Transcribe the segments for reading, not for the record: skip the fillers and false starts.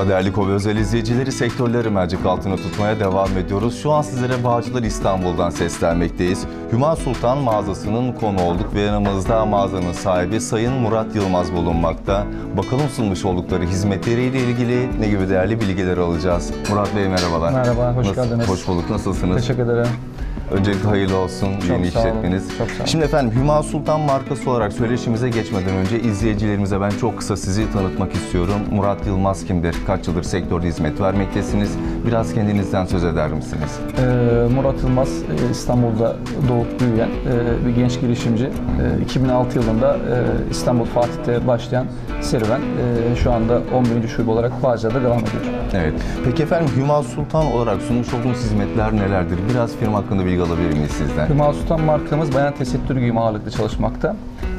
Merhaba değerli Kova Özel izleyicileri, sektörleri mercek altına tutmaya devam ediyoruz. Şu an sizlere Bağcılar İstanbul'dan seslenmekteyiz. Hüma Sultan mağazasının konu olduk ve yanımızda mağazanın sahibi Sayın Murat Yılmaz bulunmakta. Bakalım sunmuş oldukları hizmetleriyle ilgili ne gibi değerli bilgiler alacağız. Murat Bey merhabalar. Merhaba, hoş geldiniz. Hoş bulduk, nasılsınız? Teşekkür ederim. Öncelikle hayırlı olsun yeni işletmeniz. Çok sağ olun. Şimdi efendim Hüma Sultan markası olarak söyleşimize geçmeden önce izleyicilerimize ben çok kısa sizi tanıtmak istiyorum. Murat Yılmaz kimdir? Kaç yıldır sektörde hizmet vermektesiniz? Biraz kendinizden söz eder misiniz? Murat Yılmaz İstanbul'da doğup büyüyen bir genç girişimci. 2006 yılında İstanbul Fatih'te başlayan serüven şu anda 11. şube olarak Bağcılar'da devam ediyor. Evet. Peki efendim Hüma Sultan olarak sunmuş olduğunuz hizmetler nelerdir? Biraz firma hakkında bilgi alabilir miyiz sizden? Hüma Sultan markamız bayan tesettür giyimi ağırlıklı çalışmakta.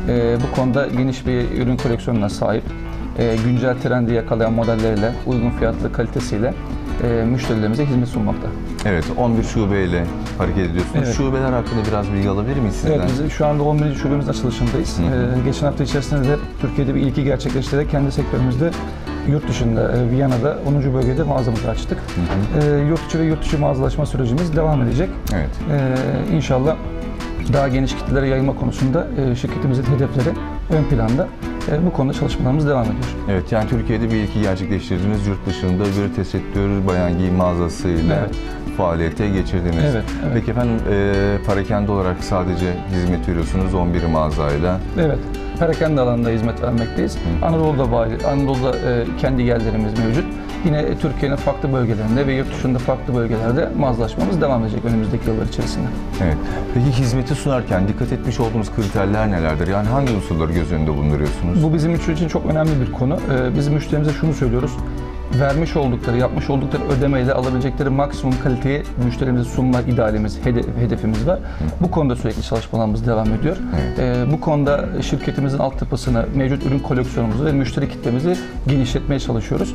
Bu konuda geniş bir ürün koleksiyonuna sahip. Güncel trendi yakalayan modelleriyle, uygun fiyatlı kalitesiyle müşterilerimize hizmet sunmakta. Evet, 11 şubeyle hareket ediyorsunuz. Evet. Şubeler hakkında biraz bilgi alabilir miyiz sizden? Evet, biz şu anda 11. şubemizin açılışındayız. Geçen hafta içerisinde de Türkiye'de bir ilki gerçekleştirerek kendi sektörümüzde yurt dışında, Viyana'da 10. bölgede mağazamızı açtık. Yurt içi ve yurt dışı mağazalaşma sürecimiz devam edecek. Evet. İnşallah daha geniş kitlelere yayılma konusunda şirketimizin hedefleri ön planda. Bu konuda çalışmalarımız devam ediyor. Evet, yani Türkiye'de bir ilki gerçekleştirdiniz. Yurt dışında bir tesettür bayan giyim mağazasıyla faaliyete geçirdiniz. Evet. Peki efendim parakende olarak sadece hizmet veriyorsunuz 11 mağazayla. Evet. Perakende alanında hizmet vermekteyiz. Anadolu'da kendi yerlerimiz mevcut. Yine Türkiye'nin farklı bölgelerinde ve yurt dışında farklı bölgelerde mağazalaşmamız devam edecek önümüzdeki yıllar içerisinde. Evet. Peki hizmeti sunarken dikkat etmiş olduğunuz kriterler nelerdir? Yani hangi unsurları göz önünde bulunduruyorsunuz? Bu bizim için çok önemli bir konu. Biz müşterimize şunu söylüyoruz. Vermiş oldukları, yapmış oldukları ödemeyle alabilecekleri maksimum kaliteyi müşterimize sunma idealimiz, hedefimiz var. Bu konuda sürekli çalışmalarımız devam ediyor. Bu konuda şirketimizin altyapısını, mevcut ürün koleksiyonumuzu ve müşteri kitlemizi genişletmeye çalışıyoruz.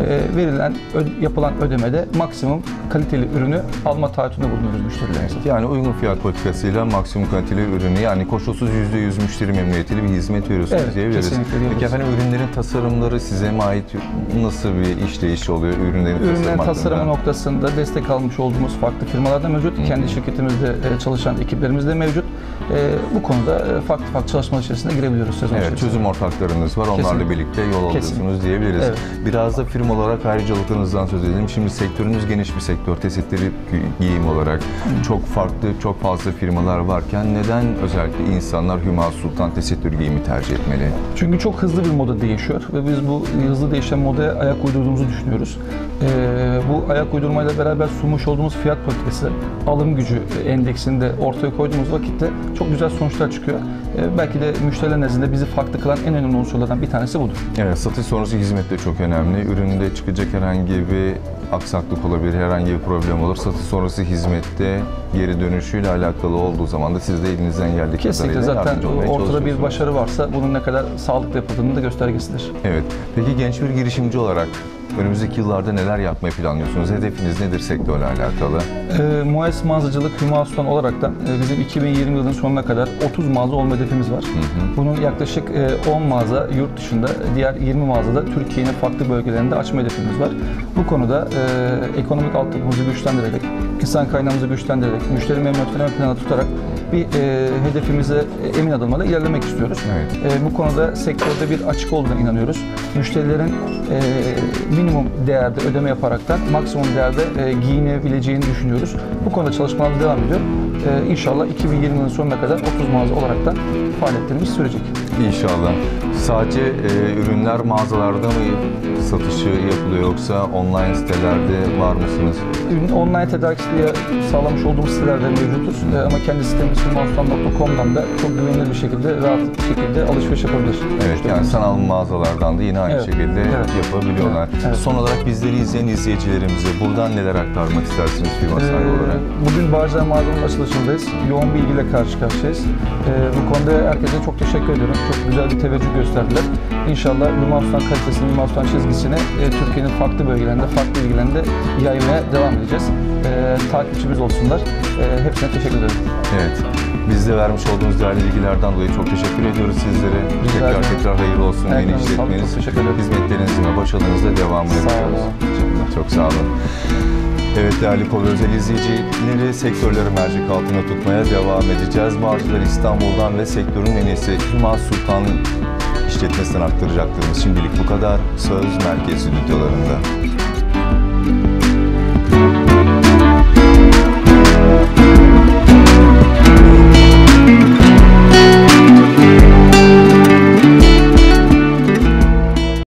Yapılan ödemede maksimum kaliteli ürünü alma taahhütünde bulunuyoruz müşterilerimize. Yani uygun fiyat politikasıyla maksimum kaliteli ürünü, yani koşulsuz %100 müşteri memnuniyetiyle bir hizmet veriyorsunuz diyebiliriz. Peki efendim ürünlerin tasarımları size mi ait, nasıl bir işleyiş oluyor ürünlerin tasarımı noktasında destek almış olduğumuz farklı firmalarda mevcut. Kendi şirketimizde çalışan ekiplerimiz de mevcut. Bu konuda farklı çalışmalar içerisinde girebiliyoruz sezon içerisinde. Çözüm ortaklarınız var. Onlarla birlikte yol alıyorsunuz diyebiliriz. Evet. Biraz da firma olarak ayrıcalıklarınızdan söz edelim. Şimdi sektörünüz geniş bir sektör. Tesettür giyim olarak çok fazla firmalar varken neden özellikle insanlar Hüma Sultan tesettür giyimi tercih etmeli? Çünkü çok hızlı bir moda değişiyor ve biz bu hızlı değişen modaya ayak uydurduğumuzu düşünüyoruz. Bu ayak uydurmayla beraber sunmuş olduğumuz fiyat politikası, alım gücü endeksinde ortaya koyduğumuz vakitte çok güzel sonuçlar çıkıyor. Belki de müşteriler nezdinde bizi farklı kılan en önemli unsurlardan bir tanesi budur. Evet, satış sonrası hizmet de çok önemli. Üründe çıkacak herhangi bir aksaklık olabilir, herhangi bir problem olur. Satış sonrası hizmette geri dönüşüyle alakalı olduğu zaman da siz de elinizden geldiği kesinlikle kadarıyla zaten ortada bir başarı varsa bunun ne kadar sağlıklı yapıldığının da göstergesidir. Evet. Peki genç bir girişimci olarak önümüzdeki yıllarda neler yapmayı planlıyorsunuz? Hedefiniz nedir sektörle alakalı? Muayes mağazacılık Hüma Sultan olaraktan bizim 2020 yılının sonuna kadar 30 mağaza olma hedefimiz var. Bunun yaklaşık 10 mağaza yurt dışında, diğer 20 mağazada Türkiye'nin farklı bölgelerinde açma hedefimiz var. Bu konuda ekonomik altyapımızı güçlendirerek, insan kaynağımızı güçlendirerek, müşteri memnuniyetini ön plana tutarak bir hedefimize emin adımlarla ilerlemek istiyoruz. Evet. Bu konuda sektörde bir açık olduğuna inanıyoruz. Müşterilerin minimum değerde ödeme yaparaktan maksimum değerde giyinebileceğini düşünüyoruz. Bu konuda çalışmalarımız devam ediyor. İnşallah 2020 yılının sonuna kadar 30 mağaza olarak da faaliyetlerimiz sürecek. İnşallah. Sadece ürünler mağazalarda mı satışı yapılıyor yoksa online sitelerde var mısınız? Online tedarikçiliği sağlamış olduğumuz sitelerde mevcutuz. Ama kendi sitemiz hümasultan.com'dan da çok güvenilir bir şekilde, rahat bir şekilde alışveriş yapabilir. Evet, yani sanal mağazalardan da yine aynı şekilde yapabiliyorlar. Evet. Son olarak bizleri izleyen izleyicilerimize buradan neler aktarmak istersiniz firma sahibi olarak? Bugün Bağcılar mağazanın açılışındayız. Yoğun bir ilgiyle karşı karşıyayız. Bu konuda herkese çok teşekkür ediyorum. çok güzel bir teveccüh gösterdiler. İnşallah Hüma Sultan kalitesini, Hüma Sultan çizgisini Türkiye'nin farklı bölgelerinde, farklı ilgilerinde yaymaya devam edeceğiz. Takipçimiz olsunlar. Hepsine teşekkür ederim. Evet. Biz de vermiş olduğunuz değerli bilgilerden dolayı çok teşekkür ediyoruz sizlere. Rica ederim. Tekrar hayırlı olsun yeni Ayaklarınıza sağlık, işletmeniz. çok teşekkür ederim. Hizmetlerinizin ve başarınızla devamını Sağ diliyoruz. olun. Teşekkürler. Çok sağ olun. Evet değerli Kol Özel izleyicileri, sektörleri mercek altına tutmaya devam edeceğiz. Bağcılar İstanbul'dan ve sektörün en iyisi Hüma Sultan işletmesinden aktaracaklarımız şimdilik bu kadar. Söz merkez stüdyolarında.